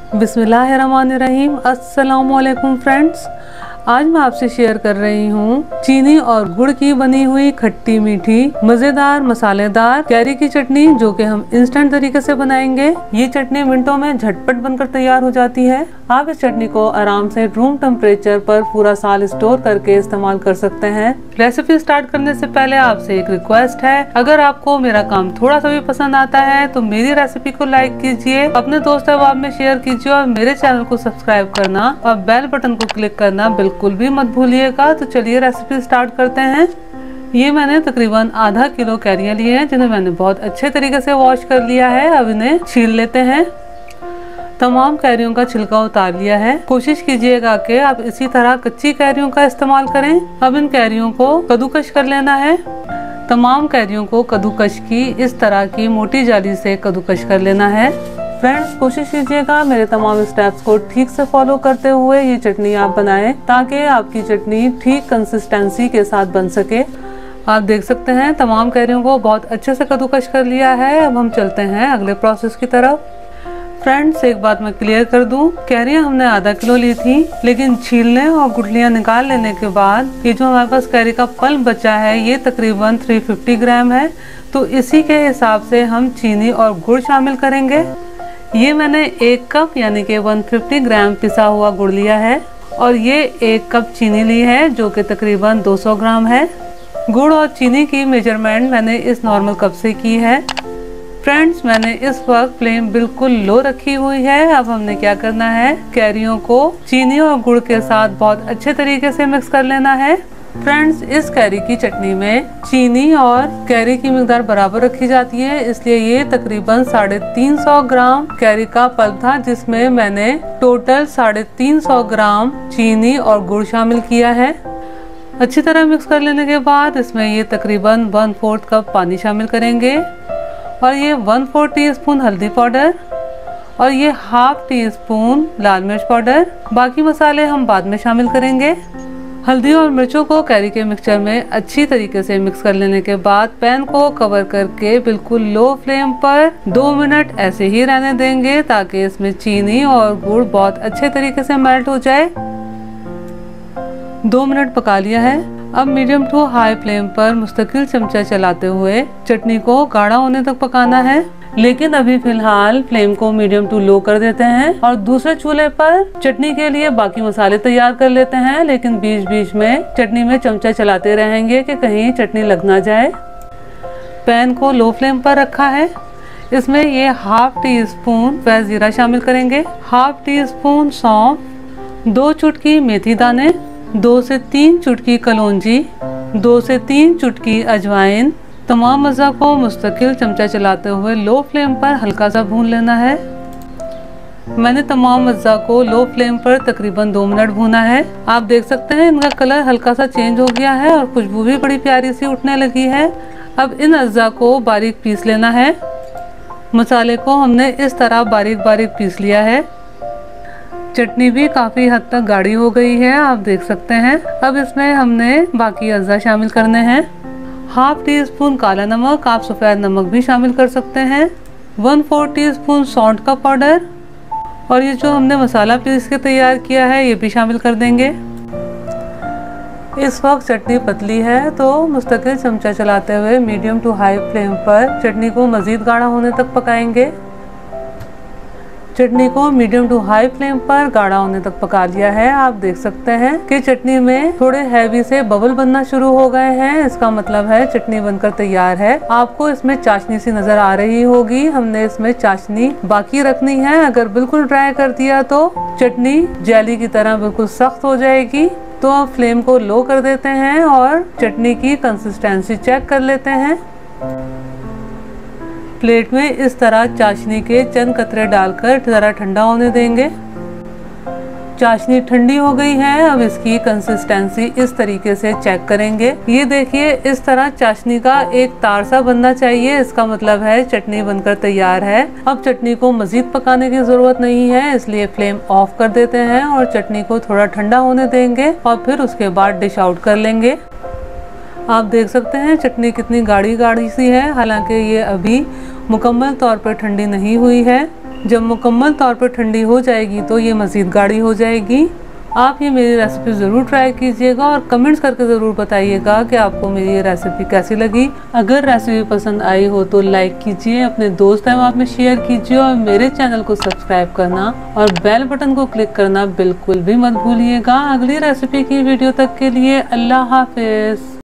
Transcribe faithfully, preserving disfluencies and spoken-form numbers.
बिस्मिल्लाहिर्रहमानिर्रहीम। अस्सलामुअलैकुम फ्रेंड्स, आज मैं आपसे शेयर कर रही हूँ चीनी और गुड़ की बनी हुई खट्टी मीठी मजेदार मसालेदार कैरी की चटनी, जो कि हम इंस्टेंट तरीके से बनाएंगे। ये चटनी मिनटों में झटपट बनकर तैयार हो जाती है। आप इस चटनी को आराम से रूम टेम्परेचर पर पूरा साल स्टोर करके इस्तेमाल कर सकते हैं। रेसिपी स्टार्ट करने से पहले आपसे एक रिक्वेस्ट है, अगर आपको मेरा काम थोड़ा सा भी पसंद आता है तो मेरी रेसिपी को लाइक कीजिए, अपने दोस्त अहबाब में शेयर कीजिए और मेरे चैनल को सब्सक्राइब करना और बेल बटन को क्लिक करना बिल्कुल भी मत भूलिएगा। तो चलिए रेसिपी स्टार्ट करते हैं। ये मैंने तकरीबन आधा किलो कैरियाँ लिए हैं, जिन्हें मैंने बहुत अच्छे तरीके से वॉश कर लिया है। अब इन्हें छील लेते हैं। तमाम कैरियों का छिलका उतार लिया है। कोशिश कीजिएगा कि आप इसी तरह कच्ची कैरियों का इस्तेमाल करें। अब इन कैरियों को कद्दूकश कर लेना है। तमाम कैरियों को कद्दूकश की इस तरह की मोटी जाली से कद्दूकश कर लेना है। फ्रेंड्स, कोशिश कीजिएगा मेरे तमाम स्टेप्स को ठीक से फॉलो करते हुए ये चटनी आप बनाएं, ताकि आपकी चटनी ठीक कंसिस्टेंसी के साथ बन सके। आप देख सकते हैं तमाम कैरियों को बहुत अच्छे से कद्दूकश कर लिया है। अब हम चलते हैं अगले प्रोसेस की तरफ। फ्रेंड्स, एक बात मैं क्लियर कर दूं, कैरियाँ हमने आधा किलो ली थी, लेकिन छीलने और गुठलियाँ निकाल लेने के बाद ये जो हमारे पास कैरी का पल्प बचा है ये तकरीबन तीन सौ पचास ग्राम है। तो इसी के हिसाब से हम चीनी और गुड़ शामिल करेंगे। ये मैंने एक कप यानी कि एक सौ पचास ग्राम पिसा हुआ गुड़ लिया है और ये एक कप चीनी ली है, जो कि तकरीबन दो सौ ग्राम है। गुड़ और चीनी की मेजरमेंट मैंने इस नॉर्मल कप से की है। फ्रेंड्स, मैंने इस वक्त फ्लेम बिल्कुल लो रखी हुई है। अब हमने क्या करना है, कैरियों को चीनी और गुड़ के साथ बहुत अच्छे तरीके से मिक्स कर लेना है। फ्रेंड्स, इस कैरी की चटनी में चीनी और कैरी की मिकदार बराबर रखी जाती है, इसलिए ये तकरीबन साढ़े तीन सौ ग्राम कैरी का पल्प था, जिसमें मैंने टोटल साढ़े तीन सौ ग्राम चीनी और गुड़ शामिल किया है। अच्छी तरह मिक्स कर लेने के बाद इसमें ये तकरीबन वन फोर्थ कप पानी शामिल करेंगे और ये वन फोर्थ टी स्पून हल्दी पाउडर और ये हाफ टी स्पून लाल मिर्च पाउडर। बाकी मसाले हम बाद में शामिल करेंगे। हल्दी और मिर्चों को कैरी के मिक्सचर में अच्छी तरीके से मिक्स कर लेने के बाद पैन को कवर करके बिल्कुल लो फ्लेम पर दो मिनट ऐसे ही रहने देंगे, ताकि इसमें चीनी और गुड़ बहुत अच्छे तरीके से मेल्ट हो जाए। दो मिनट पका लिया है। अब मीडियम टू हाई फ्लेम पर मुस्तकिल चमचा चलाते हुए चटनी को गाढ़ा होने तक पकाना है, लेकिन अभी फिलहाल फ्लेम को मीडियम टू लो कर देते हैं और दूसरे चूल्हे पर चटनी के लिए बाकी मसाले तैयार कर लेते हैं। लेकिन बीच बीच में चटनी में चमचा चलाते रहेंगे कि कहीं चटनी लग ना जाए। पैन को लो फ्लेम पर रखा है। इसमें ये हाफ टी स्पून फ्रेश जीरा शामिल करेंगे, हाफ टी स्पून सौंफ, दो चुटकी मेथी दाने, दो से तीन चुटकी कलौंजी, दो से तीन चुटकी अजवाइन। तमाम अज़ा को मुस्तकिल चमचा चलाते हुए लो फ्लेम पर हल्का सा भून लेना है। मैंने तमाम अज़ा को लो फ्लेम पर तकरीबन दो मिनट भूना है। आप देख सकते हैं इनका कलर हल्का सा चेंज हो गया है और खुशबू भी बड़ी प्यारी सी उठने लगी है। अब इन अज़ा को बारीक पीस लेना है। मसाले को हमने इस तरह बारीक बारीक पीस लिया है। चटनी भी काफ़ी हद तक गाढ़ी हो गई है, आप देख सकते हैं। अब इसमें हमने बाकी अज़ा शामिल करने हैं। हाफ टी स्पून काला नमक, आप सफ़ेद नमक भी शामिल कर सकते हैं, वन फोर टी स्पून सौंठ का पाउडर और ये जो हमने मसाला पीस के तैयार किया है ये भी शामिल कर देंगे। इस वक्त चटनी पतली है, तो मुस्तकिल चमचा चलाते हुए मीडियम टू हाई फ्लेम पर चटनी को मज़ीद गाढ़ा होने तक पकाएंगे। चटनी को मीडियम टू हाई फ्लेम पर गाढ़ा होने तक पका लिया है। आप देख सकते हैं कि चटनी में थोड़े हैवी से बबल बनना शुरू हो गए हैं। इसका मतलब है चटनी बनकर तैयार है। आपको इसमें चाशनी सी नजर आ रही होगी। हमने इसमें चाशनी बाकी रखनी है। अगर बिल्कुल ड्राई कर दिया तो चटनी जेली की तरह बिल्कुल सख्त हो जाएगी। तो अब फ्लेम को लो कर देते हैं और चटनी की कंसिस्टेंसी चेक कर लेते हैं। प्लेट में इस तरह चाशनी के चंद कतरे डालकर ज़रा ठंडा होने देंगे। चाशनी ठंडी हो गई है। अब इसकी कंसिस्टेंसी इस तरीके से चेक करेंगे। ये देखिए, इस तरह चाशनी का एक तार सा बनना चाहिए। इसका मतलब है चटनी बनकर तैयार है। अब चटनी को मजीद पकाने की जरूरत नहीं है, इसलिए फ्लेम ऑफ कर देते हैं और चटनी को थोड़ा ठंडा होने देंगे और फिर उसके बाद डिश आउट कर लेंगे। आप देख सकते हैं चटनी कितनी गाढ़ी गाढ़ी सी है, हालांकि ये अभी मुकम्मल तौर पर ठंडी नहीं हुई है। जब मुकम्मल तौर पर ठंडी हो जाएगी तो ये मज़ीद गाढ़ी हो जाएगी। आप ये मेरी रेसिपी ज़रूर ट्राई कीजिएगा और कमेंट्स करके ज़रूर बताइएगा कि आपको मेरी ये रेसिपी कैसी लगी। अगर रेसिपी पसंद आई हो तो लाइक कीजिए, अपने दोस्त अहबाब में शेयर कीजिए और मेरे चैनल को सब्सक्राइब करना और बेल बटन को क्लिक करना बिल्कुल भी मत भूलिएगा। अगली रेसिपी की वीडियो तक के लिए अल्लाह हाफिज़।